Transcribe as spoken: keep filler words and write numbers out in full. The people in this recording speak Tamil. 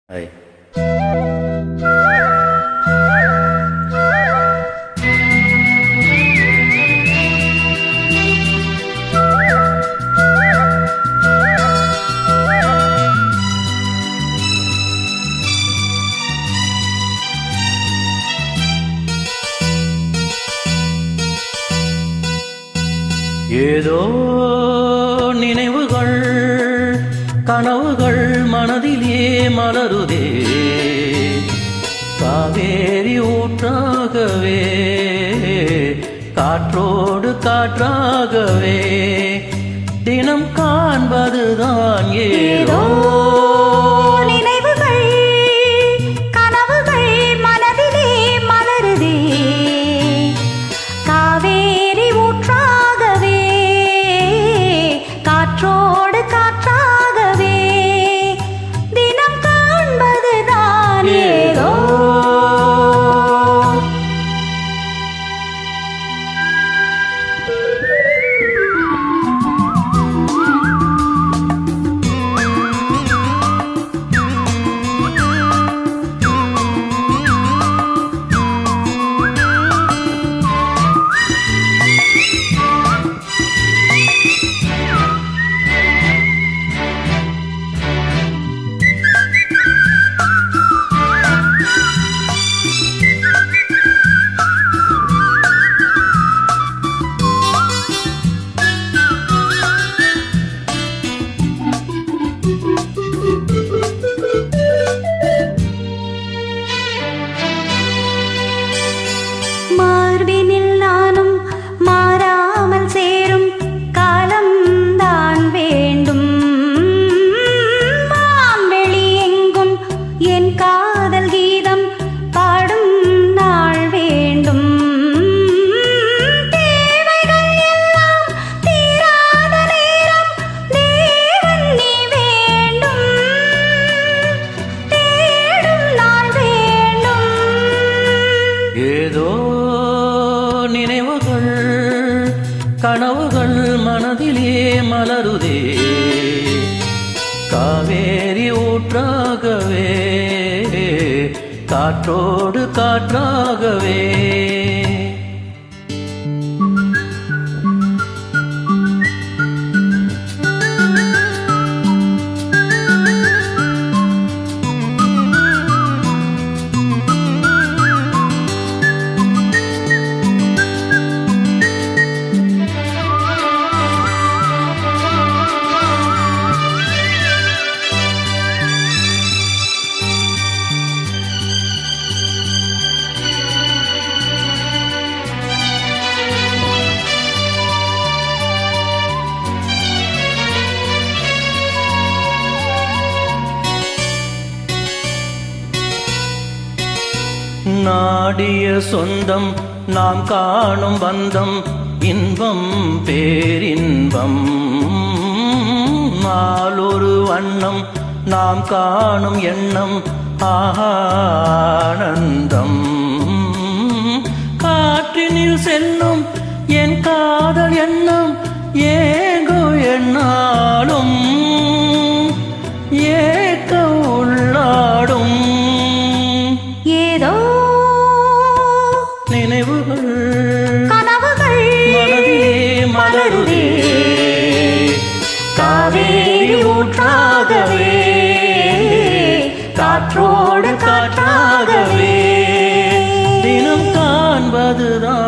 Hey. ஏதோ நினைவுகள் கனவுகள் மனதிலே மலருதே காவேரி ஊற்றாகவே காற்றோடு காற்றாகவே தினம் காண்பதுதான் ஏதோ ஏதோ நினைவுகள் கனவுகள் மனதிலே மலருதே காவேரி ஊற்றாகவே காற்றோடு காற்றாகவே நாடிய சொந்தம் நாம் காணும் பந்தம் இன்பம் பேரின்பம் நாளொரு வண்ணம் நாம் காணும் எண்ணம் ஆனந்தம் காற்றினில் செல்லும் என் காதல் எண்ணம் ஏங்கோ எண்ணாலும் ஏக்க உள்ளாடும் ஏதோ நினைவுகள் கனவுகள் மனதிலே மலருதே காவேரி ஊற்றாகவே காற்றோடு காற்றாகவே தினம் காண்பதுதான்